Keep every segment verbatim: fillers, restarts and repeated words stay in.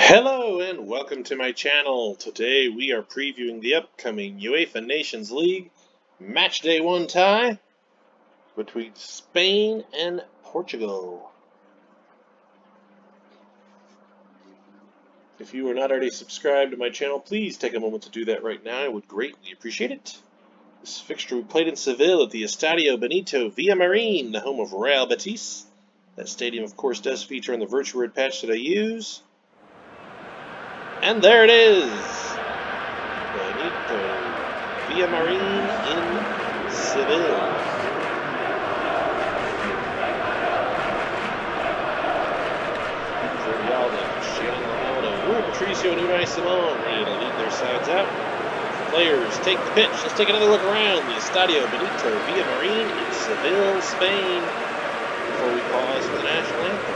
Hello and welcome to my channel. Today we are previewing the upcoming UEFA Nations League match day one tie between Spain and Portugal. If you are not already subscribed to my channel, please take a moment to do that right now. I would greatly appreciate it. This fixture we played in Seville at the Estadio Benito Villamarín, the home of Real Betis. That stadium, of course, does feature on the virtual red patch that I use. And there it is! Benito Villamarín in Seville. Jordi Cristiano Ronaldo, Rui Patricio, and Unai Simon ready to lead their sides out. Players take the pitch. Let's take another look around the Estadio Benito Villamarín in Seville, Spain, before we pause for the national anthem.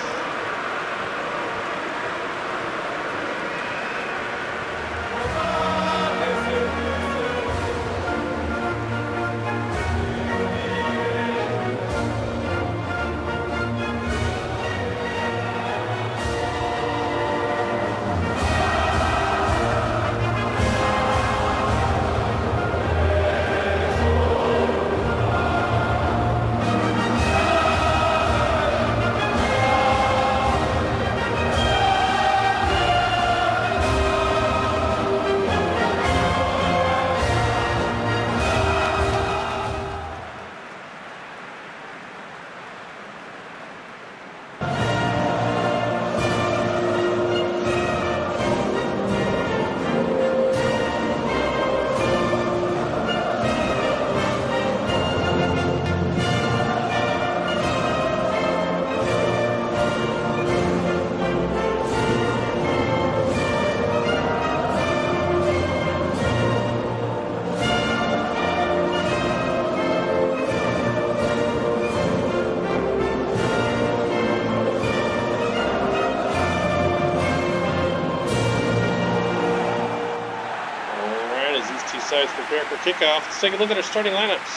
Sides prepare for kickoff. Let's take a look at our starting lineups.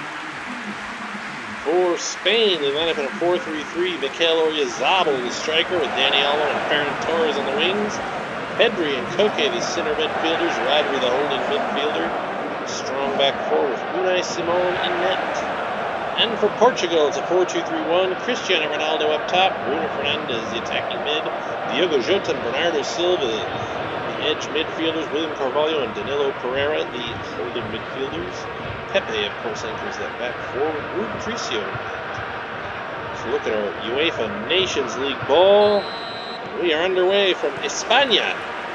For Spain, they line up in a four three three. Mikel Oyarzabal, the striker, with Dani Olmo and Ferran Torres on the wings. Pedri and Koke, the center midfielders. Rodri, the holding midfielder. Strong back four with Unai Simon in net. And for Portugal, it's a four two three one. Cristiano Ronaldo up top. Bruno Fernandes, the attacking mid. Diogo Jota and Bernardo Silva, edge midfielders. William Carvalho and Danilo Pereira, the holding midfielders. Pepe, of course, enters that back four with Rui Patricio. So look at our UEFA Nations League ball. We are underway from España,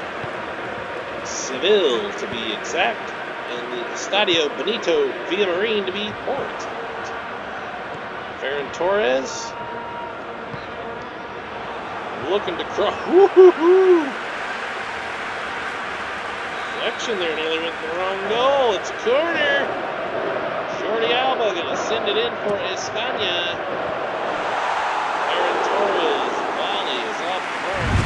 Seville to be exact, and the Estadio Benito Villamarín to be Port. Ferran Torres looking to cross. Woo-hoo-hoo! Action there, nearly went the wrong goal. It's a corner. Jordi Alba gonna send it in for España. Ferran Torres' volley is off the mark.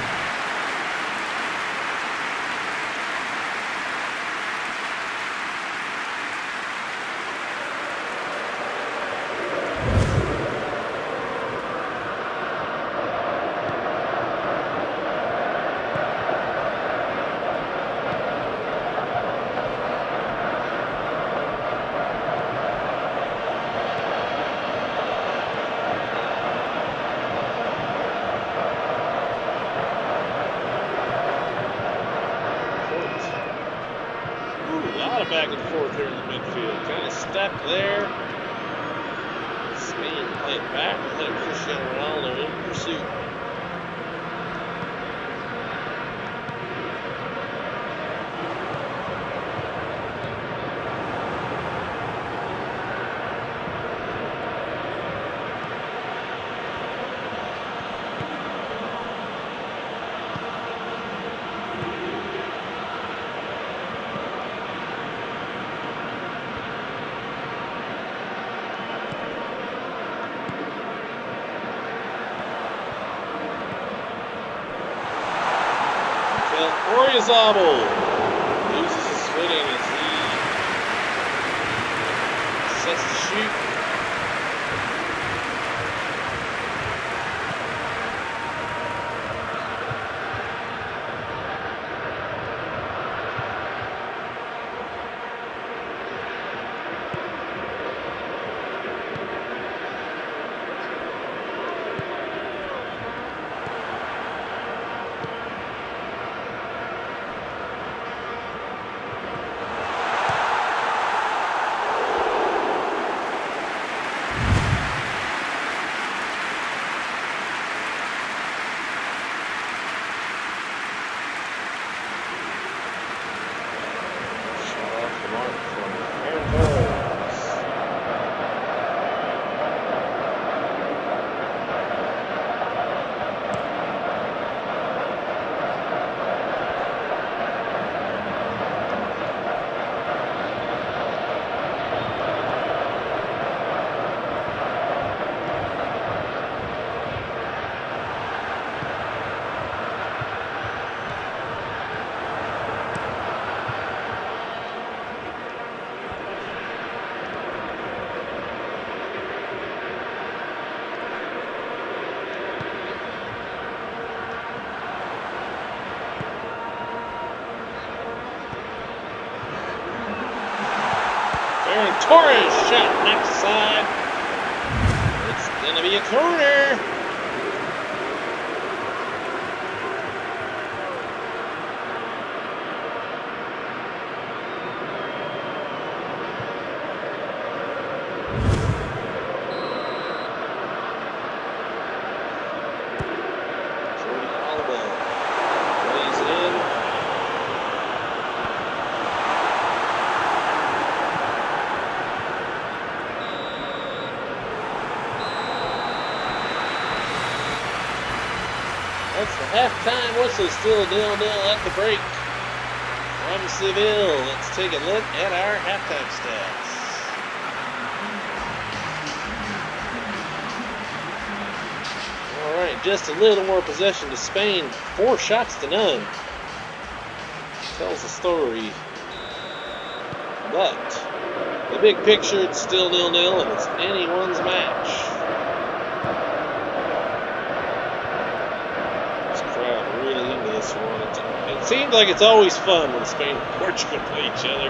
Back and forth here in the midfield. Kind of stuck there. Spain playing back ahead of Cristiano Ronaldo in pursuit. Oyarzabal loses his footing as he sets to shoot. Torres shot knocked aside. It's going to be a corner. That's the halftime whistle, still nil nil at the break. From Seville, let's take a look at our halftime stats. All right, just a little more possession to Spain, four shots to none. Tells the story. But the big picture, it's still nil nil, and it's anyone's match. It seems like it's always fun when Spain and Portugal play each other.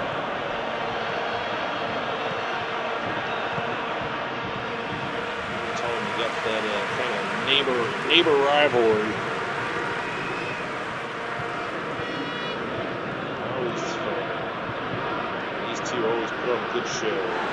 Every time you got that uh, kind of neighbor neighbor rivalry. Always fun. These two always put on a good show.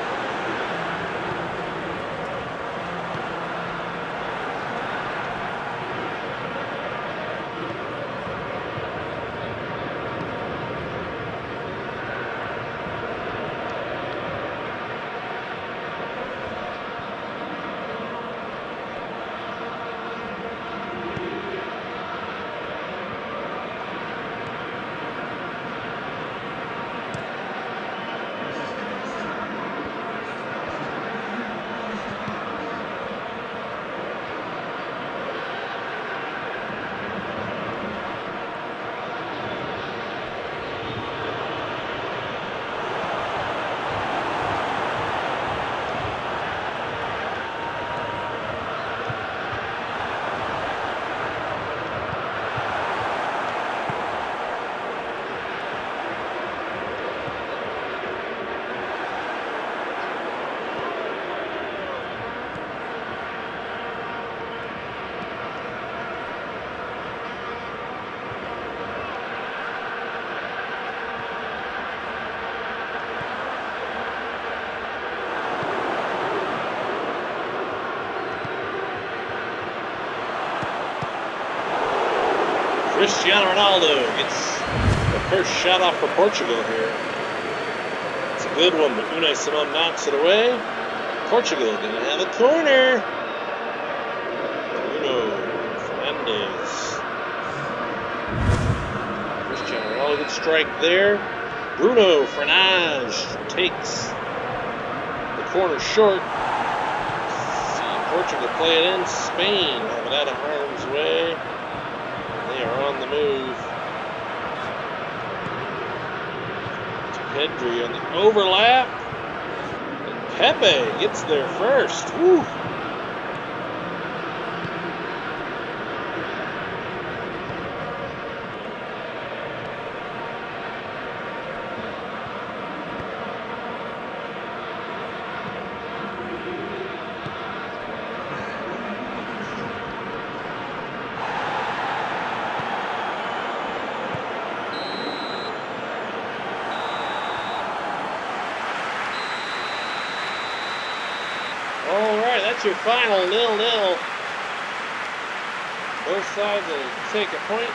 Cristiano Ronaldo gets the first shot off for Portugal here. It's a good one, but Unai Simon knocks it away. Portugal gonna have a corner. Bruno Fernandes. Cristiano Ronaldo, good strike there. Bruno Fernandes takes the corner short. See Portugal play it in. Spain have it out of harm's way. They are on the move. To Pedri on the overlap. And Pepe gets there first. Woo. That's your final nil nil. Both sides will take a point.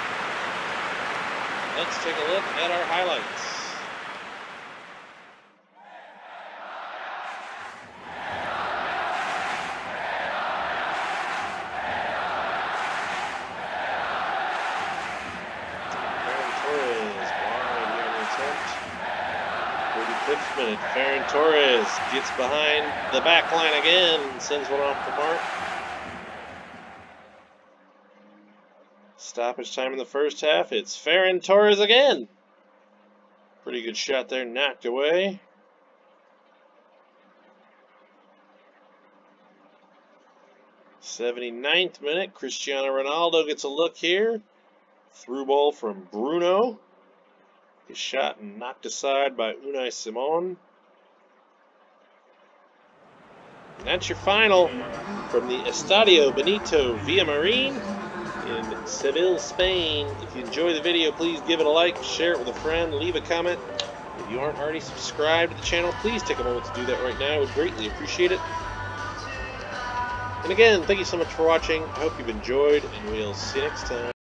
Let's take a look at our highlights. thirty-fifth minute, Ferran Torres gets behind the back line again and sends one off the mark. Stoppage time in the first half. It's Ferran Torres again. Pretty good shot there, knocked away. seventy-ninth minute, Cristiano Ronaldo gets a look here. Through ball from Bruno. His shot knocked aside by Unai Simon. And that's your final from the Estadio Benito Villamarin in Seville, Spain. If you enjoy the video, please give it a like, share it with a friend, leave a comment. If you aren't already subscribed to the channel, please take a moment to do that right now. I would greatly appreciate it. And again, thank you so much for watching. I hope you've enjoyed, and we'll see you next time.